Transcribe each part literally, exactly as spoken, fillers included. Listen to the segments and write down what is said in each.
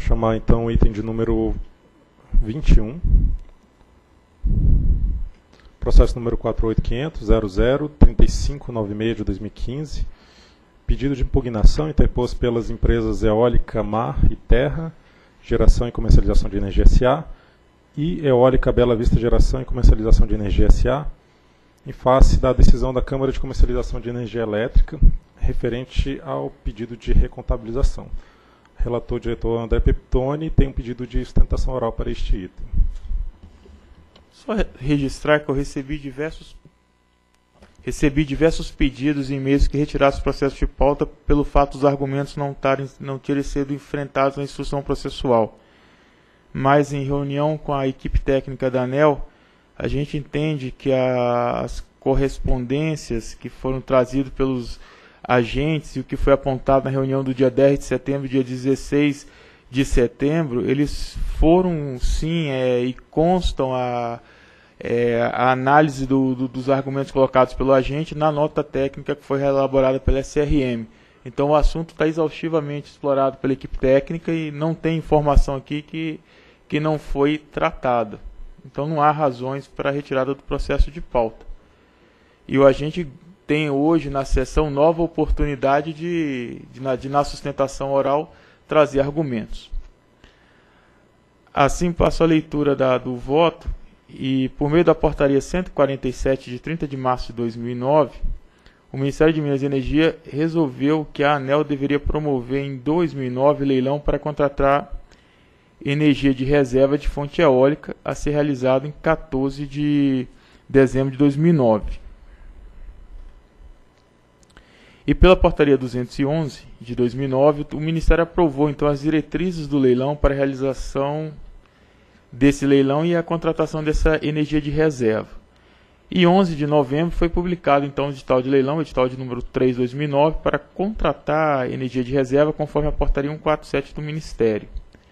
chamar então o item de número vinte e um. Processo número quatro oito quinhentos ponto zero zero ponto três cinco nove seis de dois mil e quinze. Pedido de impugnação interposto pelas empresas Eólica Mar e Terra, Geração e Comercialização de Energia S A e Eólica Bela Vista Geração e Comercialização de Energia S A, em face da decisão da Câmara de Comercialização de Energia Elétrica referente ao pedido de recontabilização. O relator diretor André Peptoni tem um pedido de sustentação oral para este item. Só registrar que eu recebi diversos, recebi diversos pedidos e e-mails que retirassem o processo de pauta pelo fato dos argumentos não, tarem, não terem sido enfrentados na instrução processual. Mas em reunião com a equipe técnica da ANEEL, a gente entende que a, as correspondências que foram trazidas pelos agentes e o que foi apontado na reunião do dia dez de setembro e dia dezesseis de setembro, eles foram sim é, e constam a, é, a análise do, do, dos argumentos colocados pelo agente na nota técnica que foi elaborada pela S R M. Então o assunto está exaustivamente explorado pela equipe técnica e não tem informação aqui que, que não foi tratada. Então não há razões para a retirada do processo de pauta. E o agente tem hoje na sessão nova oportunidade de, de, na, de na sustentação oral, trazer argumentos. Assim, passo a leitura da, do voto e, por meio da portaria cento e quarenta e sete, de trinta de março de dois mil e nove, o Ministério de Minas e Energia resolveu que a ANEEL deveria promover em dois mil e nove leilão para contratar energia de reserva de fonte eólica a ser realizado em quatorze de dezembro de dois mil e nove. E pela portaria duzentos e onze de dois mil e nove, o Ministério aprovou então as diretrizes do leilão para a realização desse leilão e a contratação dessa energia de reserva. E onze de novembro foi publicado então o edital de leilão, o edital de número três de dois mil e nove, para contratar energia de reserva conforme a portaria cento e quarenta e sete do Ministério.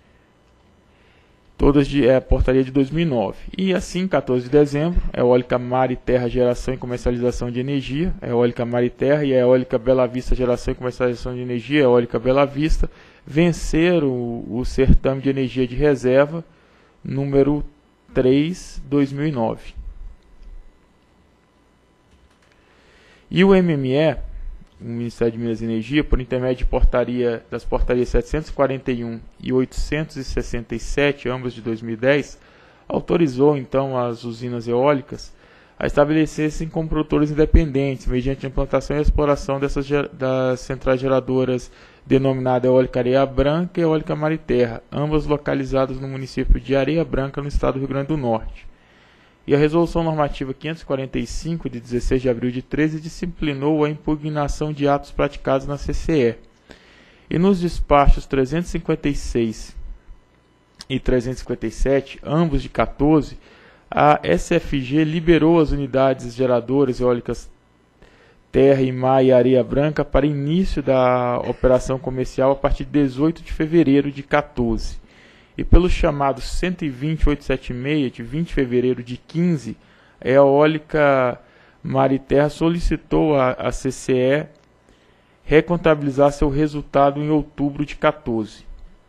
Todas de é, portaria de dois mil e nove. E assim, quatorze de dezembro, a Eólica Mar e Terra Geração e Comercialização de Energia, a Eólica Mar e Terra e a Eólica Bela Vista Geração e Comercialização de Energia, a Eólica Bela Vista, venceram o, o certame de energia de reserva número três de dois mil e nove. E o M M E, o Ministério de Minas e Energia, por intermédio de portaria, das portarias setecentos e quarenta e um e oitocentos e sessenta e sete, ambas de dois mil e dez, autorizou então as usinas eólicas a estabelecer-se como produtores independentes, mediante a implantação e a exploração dessas, das centrais geradoras denominada Eólica Areia Branca e Eólica Mar e Terra, ambas localizadas no município de Areia Branca, no estado do Rio Grande do Norte. E a Resolução Normativa quinhentos e quarenta e cinco, de dezesseis de abril de treze, disciplinou a impugnação de atos praticados na C C E. E nos despachos trezentos e cinquenta e seis e trezentos e cinquenta e sete, ambos de quatorze, a S F G liberou as unidades geradoras eólicas Terra e Mar e Areia Branca para início da operação comercial a partir de dezoito de fevereiro de quatorze. E pelo chamado cento e vinte, oitocentos e setenta e seis, de vinte de fevereiro de quinze, a Eólica Mar e Terra solicitou à, à C C E recontabilizar seu resultado em outubro de quatorze.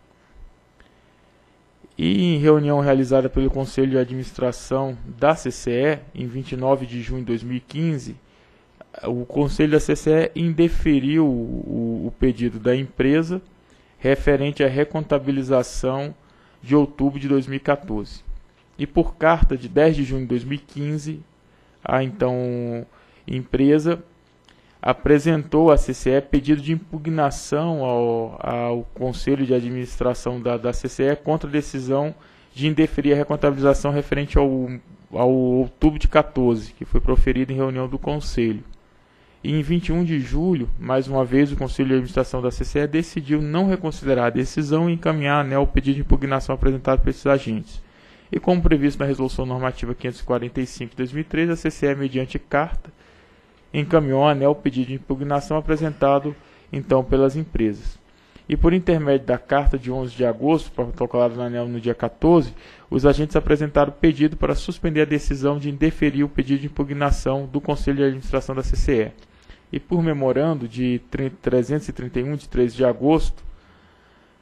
E em reunião realizada pelo Conselho de Administração da C C E, em vinte e nove de junho de dois mil e quinze, o Conselho da C C E indeferiu o, o pedido da empresa referente à recontabilização de outubro de dois mil e quatorze. E por carta de dez de junho de dois mil e quinze, a então empresa apresentou à C C E pedido de impugnação ao, ao Conselho de Administração da, da C C E contra a decisão de indeferir a recontabilização referente ao, ao outubro de quatorze, que foi proferida em reunião do Conselho. E em vinte e um de julho, mais uma vez, o Conselho de Administração da C C E decidiu não reconsiderar a decisão e encaminhar à ANEEL o pedido de impugnação apresentado por esses agentes. E como previsto na Resolução Normativa quinhentos e quarenta e cinco de dois mil e treze, a C C E, mediante carta, encaminhou à ANEEL o pedido de impugnação apresentado, então, pelas empresas. E por intermédio da carta de onze de agosto, protocolada na ANEEL no dia quatorze, os agentes apresentaram o pedido para suspender a decisão de indeferir o pedido de impugnação do Conselho de Administração da C C E. E por memorando de trezentos e trinta e um, de treze de agosto,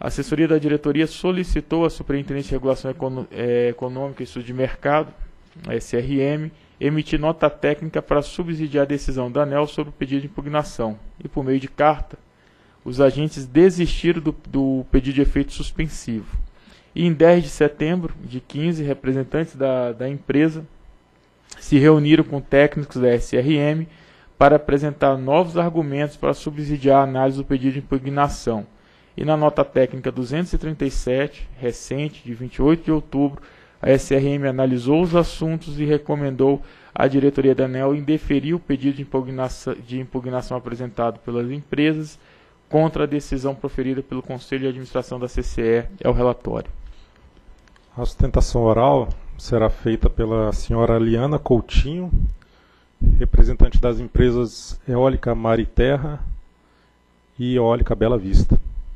A assessoria da diretoria solicitou à Superintendência de Regulação Econo- é, Econômica e Estudo de Mercado, a S R M, emitir nota técnica para subsidiar a decisão da ANEEL sobre o pedido de impugnação. E, por meio de carta, os agentes desistiram do, do pedido de efeito suspensivo. E em dez de setembro de quinze, representantes da, da empresa se reuniram com técnicos da S R M para apresentar novos argumentos para subsidiar a análise do pedido de impugnação. E na nota técnica duzentos e trinta e sete, recente, de vinte e oito de outubro, a S R M analisou os assuntos e recomendou à diretoria da ANEEL indeferir o pedido de impugnação, de impugnação apresentado pelas empresas contra a decisão proferida pelo Conselho de Administração da C C E. É o relatório. A sustentação oral será feita pela senhora Liana Coutinho, representante das empresas Eólica Mar e Terra e Eólica Bela Vista.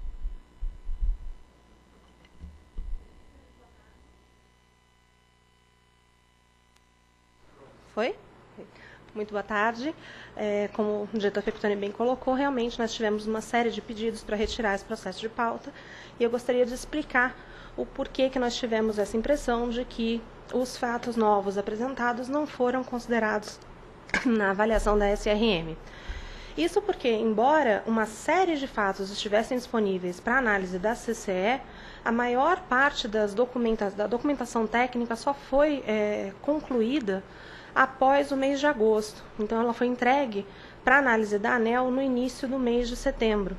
Foi? Muito boa tarde. É, como o diretor Pecutani bem colocou, realmente nós tivemos uma série de pedidos para retirar esse processo de pauta e eu gostaria de explicar o porquê que nós tivemos essa impressão de que os fatos novos apresentados não foram considerados na avaliação da S R M. Isso porque, embora uma série de fatos estivessem disponíveis para análise da C C E, a maior parte das documenta da documentação técnica só foi é, concluída após o mês de agosto. Então, ela foi entregue para análise da ANEEL no início do mês de setembro.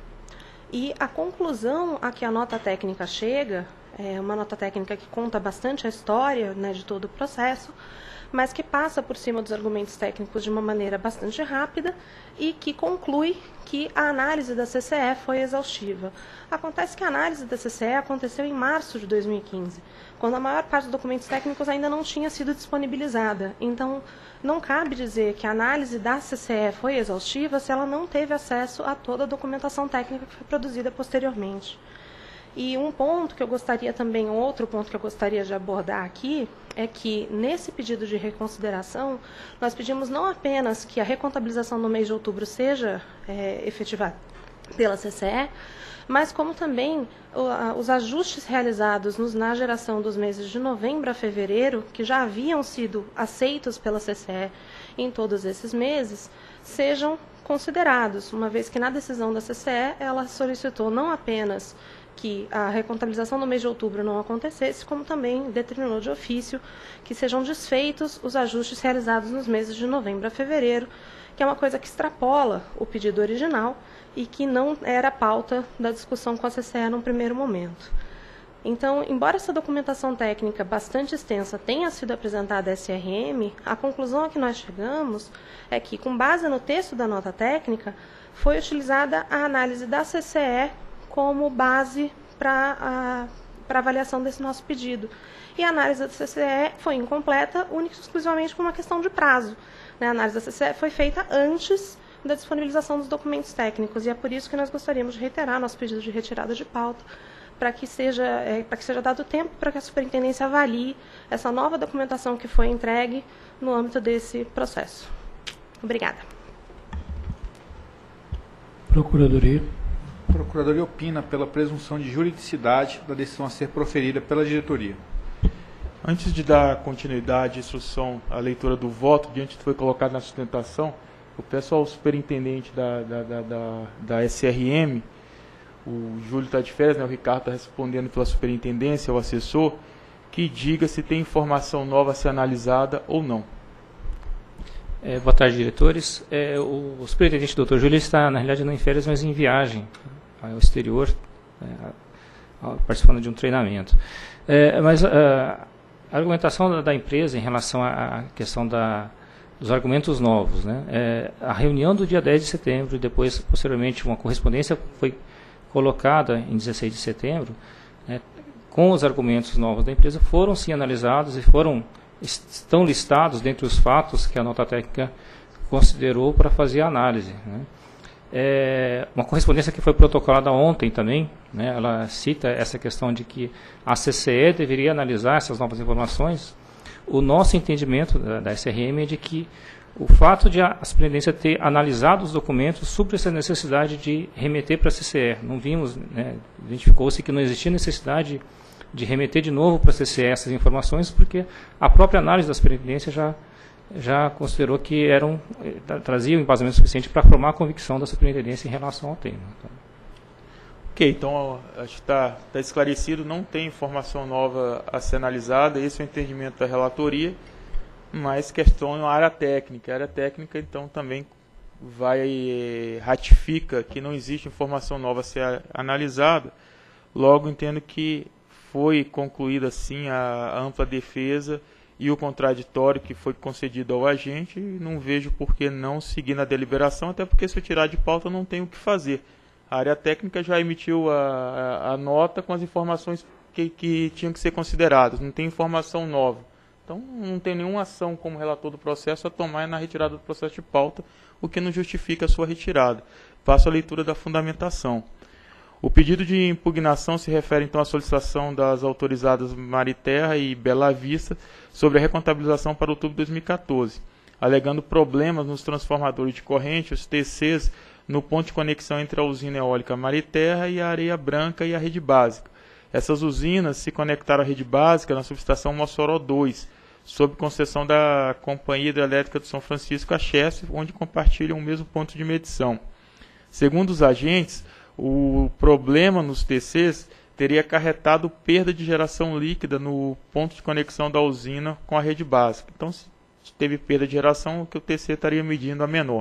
E a conclusão a que a nota técnica chega, é uma nota técnica que conta bastante a história, né, de todo o processo, mas que passa por cima dos argumentos técnicos de uma maneira bastante rápida e que conclui que a análise da C C E foi exaustiva. Acontece que a análise da C C E aconteceu em março de dois mil e quinze, quando a maior parte dos documentos técnicos ainda não tinha sido disponibilizada. Então, não cabe dizer que a análise da C C E foi exaustiva se ela não teve acesso a toda a documentação técnica que foi produzida posteriormente. E um ponto que eu gostaria também, outro ponto que eu gostaria de abordar aqui, é que nesse pedido de reconsideração, nós pedimos não apenas que a recontabilização no mês de outubro seja é, efetivada pela C C E, mas como também o, os ajustes realizados nos, na geração dos meses de novembro a fevereiro, que já haviam sido aceitos pela C C E em todos esses meses, sejam considerados, uma vez que na decisão da C C E ela solicitou não apenas que a recontabilização no mês de outubro não acontecesse, como também determinou de ofício que sejam desfeitos os ajustes realizados nos meses de novembro a fevereiro, que é uma coisa que extrapola o pedido original e que não era pauta da discussão com a C C E num primeiro momento. Então, embora essa documentação técnica bastante extensa tenha sido apresentada à S R M, a conclusão a que nós chegamos é que, com base no texto da nota técnica, foi utilizada a análise da C C E como base para a para avaliação desse nosso pedido. E a análise da C C E foi incompleta, única e exclusivamente por uma questão de prazo. A análise da C C E foi feita antes da disponibilização dos documentos técnicos, e é por isso que nós gostaríamos de reiterar nosso pedido de retirada de pauta, para que seja, é, para que seja dado tempo para que a superintendência avalie essa nova documentação que foi entregue no âmbito desse processo. Obrigada. Procuradoria. A Procuradoria opina pela presunção de juridicidade da decisão a ser proferida pela diretoria. Antes de dar continuidade e instrução à leitura do voto, diante do que foi colocado na sustentação, eu peço ao superintendente da, da, da, da, da S R M, o Júlio está de férias, né, o Ricardo está respondendo pela superintendência, o assessor, que diga se tem informação nova a ser analisada ou não. É, boa tarde, diretores. É, o, o superintendente doutor Júlio está, na realidade, não em férias, mas em viagem ao exterior, é, a, a, participando de um treinamento. É, mas a, a argumentação da, da empresa em relação à questão da, dos argumentos novos, né, é, a reunião do dia dez de setembro e depois, posteriormente, uma correspondência foi colocada em dezesseis de setembro, né, com os argumentos novos da empresa, foram sim analisados e foram estão listados dentre os fatos que a nota técnica considerou para fazer a análise, né. É, uma correspondência que foi protocolada ontem também, né, ela cita essa questão de que a C C E deveria analisar essas novas informações. O nosso entendimento da, da S R M é de que O fato de a Superintendência ter analisado os documentos supre essa necessidade de remeter para a C C E. Não vimos, né, identificou-se que não existia necessidade de remeter de novo para a C C E essas informações, porque a própria análise da Superintendência já, já considerou que eram, traziam embasamento suficiente para formar a convicção da Superintendência em relação ao tema. Ok, então acho que está tá esclarecido, não tem informação nova a ser analisada, esse é o entendimento da relatoria. Mas questão na área técnica. A área técnica, então, também vai eh, ratifica que não existe informação nova a ser analisada. Logo, entendo que foi concluída, sim, a, a ampla defesa e o contraditório que foi concedido ao agente. E não vejo por que não seguir na deliberação, até porque se eu tirar de pauta não tem o que fazer. A área técnica já emitiu a, a, a nota com as informações que, que tinham que ser consideradas. Não tem informação nova. Então, não tem nenhuma ação como relator do processo a tomar na retirada do processo de pauta, o que não justifica a sua retirada. Passo a leitura da fundamentação. O pedido de impugnação se refere, então, à solicitação das autorizadas Mariterra e Bela Vista sobre a recontabilização para outubro de dois mil e quatorze, alegando problemas nos transformadores de corrente, os T Cs, no ponto de conexão entre a usina eólica Mariterra e a Areia Branca e a rede básica. Essas usinas se conectaram à rede básica na subestação Mossoró dois, sob concessão da Companhia Hidrelétrica de São Francisco, a Chesf, onde compartilham o mesmo ponto de medição. Segundo os agentes, o problema nos T Cs teria acarretado perda de geração líquida no ponto de conexão da usina com a rede básica. Então, se teve perda de geração, o que o T C estaria medindo a menor.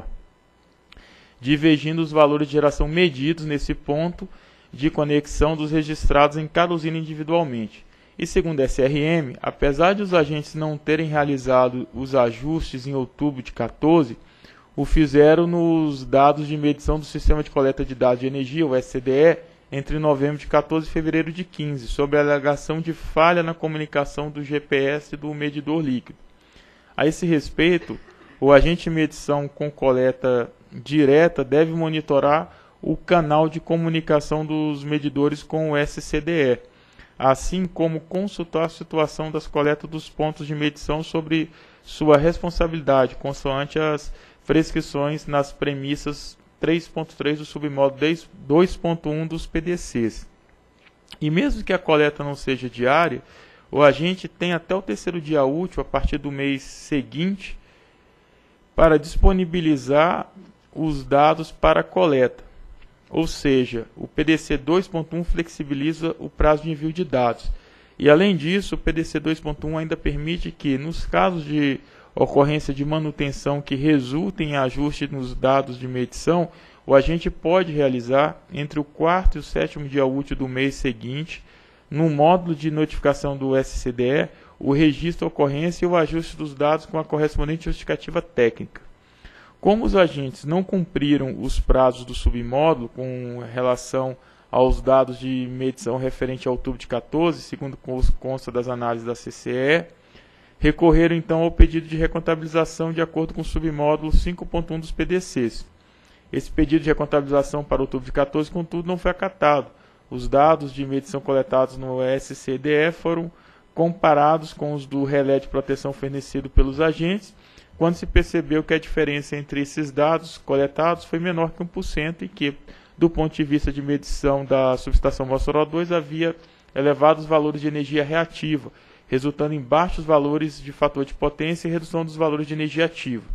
Divergindo os valores de geração medidos nesse ponto de conexão dos registrados em cada usina individualmente. E segundo a S R M, apesar de os agentes não terem realizado os ajustes em outubro de quatorze, o fizeram nos dados de medição do Sistema de Coleta de Dados de Energia, o S C D E, entre novembro de quatorze e fevereiro de quinze, sobre a alegação de falha na comunicação do G P S do medidor líquido. A esse respeito, o agente de medição com coleta direta deve monitorar o canal de comunicação dos medidores com o S C D E, assim como consultar a situação das coletas dos pontos de medição sobre sua responsabilidade, consoante as prescrições nas premissas três ponto três do submódulo dois ponto um dos P D Cs. E mesmo que a coleta não seja diária, o agente tem até o terceiro dia útil, a partir do mês seguinte, para disponibilizar os dados para a coleta. Ou seja, o P D C dois ponto um flexibiliza o prazo de envio de dados. E além disso, o P D C dois ponto um ainda permite que, nos casos de ocorrência de manutenção que resultem em ajuste nos dados de medição, o agente pode realizar, entre o quarto e o sétimo dia útil do mês seguinte, no módulo de notificação do S C D E, o registro da ocorrência e o ajuste dos dados com a correspondente justificativa técnica. Como os agentes não cumpriram os prazos do submódulo com relação aos dados de medição referente ao outubro de quatorze, segundo consta das análises da C C E, recorreram então ao pedido de recontabilização de acordo com o submódulo cinco ponto um dos P D Cs. Esse pedido de recontabilização para outubro de quatorze, contudo, não foi acatado. Os dados de medição coletados no S C D E foram comparados com os do relé de proteção fornecido pelos agentes, quando se percebeu que a diferença entre esses dados coletados foi menor que um por cento e que, do ponto de vista de medição da subestação Mossoró dois, havia elevados valores de energia reativa, resultando em baixos valores de fator de potência e redução dos valores de energia ativa.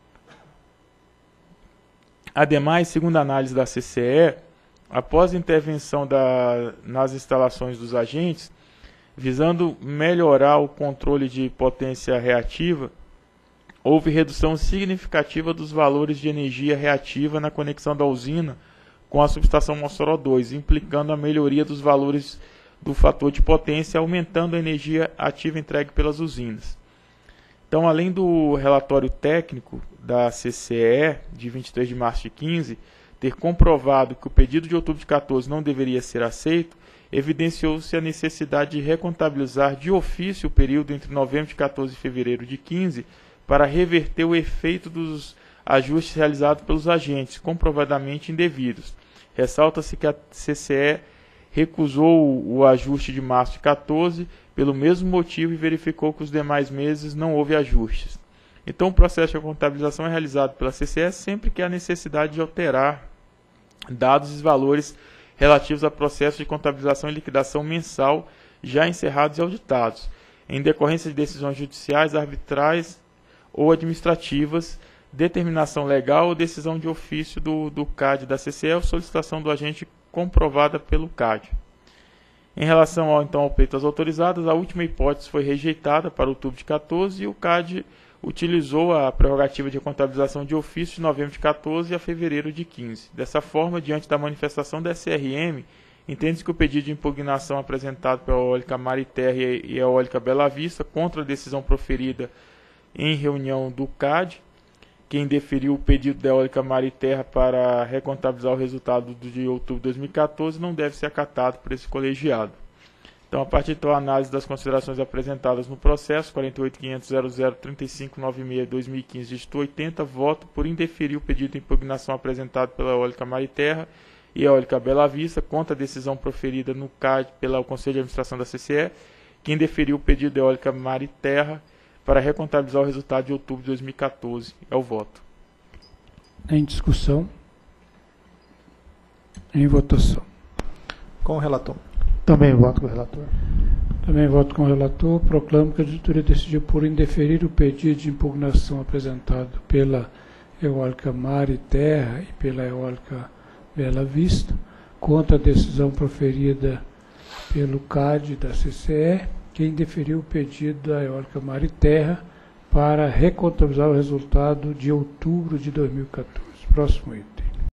Ademais, segundo a análise da C C E, após a intervenção da, nas instalações dos agentes, visando melhorar o controle de potência reativa, houve redução significativa dos valores de energia reativa na conexão da usina com a subestação Mossoró dois, implicando a melhoria dos valores do fator de potência, aumentando a energia ativa entregue pelas usinas. Então, além do relatório técnico da C C E, de vinte e três de março de quinze, ter comprovado que o pedido de outubro de quatorze não deveria ser aceito, evidenciou-se a necessidade de recontabilizar de ofício o período entre novembro de quatorze e fevereiro de quinze, para reverter o efeito dos ajustes realizados pelos agentes, comprovadamente indevidos. Ressalta-se que a C C E recusou o ajuste de março de quatorze pelo mesmo motivo e verificou que os demais meses não houve ajustes. Então, o processo de contabilização é realizado pela C C E sempre que há necessidade de alterar dados e valores relativos a processos de contabilização e liquidação mensal já encerrados e auditados, em decorrência de decisões judiciais, arbitrais ou administrativas, determinação legal ou decisão de ofício do, do C A D da C C E ou solicitação do agente comprovada pelo C A D. Em relação ao, então, ao pleito às autorizadas, a última hipótese foi rejeitada para outubro de quatorze e o C A D utilizou a prerrogativa de contabilização de ofício de novembro de quatorze a fevereiro de quinze. Dessa forma, diante da manifestação da S R M, entende-se que o pedido de impugnação apresentado pela Eólica Mar e Terra e a Eólica Bela Vista contra a decisão proferida em reunião do C A D, que indeferiu o pedido da Eólica Mar e Terra para recontabilizar o resultado de outubro de dois mil e quatorze, não deve ser acatado por esse colegiado. Então, a partir da análise das considerações apresentadas no processo, quarenta e oito ponto quinhentos ponto zero zero três cinco nove seis barra dois mil e quinze, dígito oitenta, voto por indeferir o pedido de impugnação apresentado pela Eólica Mar e Terra e a Eólica Bela Vista contra a decisão proferida no C A D pelo Conselho de Administração da C C E, que indeferiu o pedido da Eólica Mar e Terra para recontabilizar o resultado de outubro de dois mil e quatorze. É o voto. Em discussão. Em votação. Com o relator. Também voto com o relator. Também voto com o relator. Proclamo que a diretoria decidiu por indeferir o pedido de impugnação apresentado pela Eólica Mar e Terra e pela Eólica Bela Vista contra a decisão proferida pelo C A D da C C E, que indeferiu o pedido da Eólica Mar e Terra para recontabilizar o resultado de outubro de dois mil e quatorze. Próximo item.